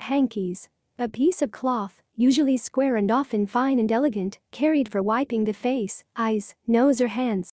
hankies. A piece of cloth, usually square and often fine and elegant, carried for wiping the face, eyes, nose or hands.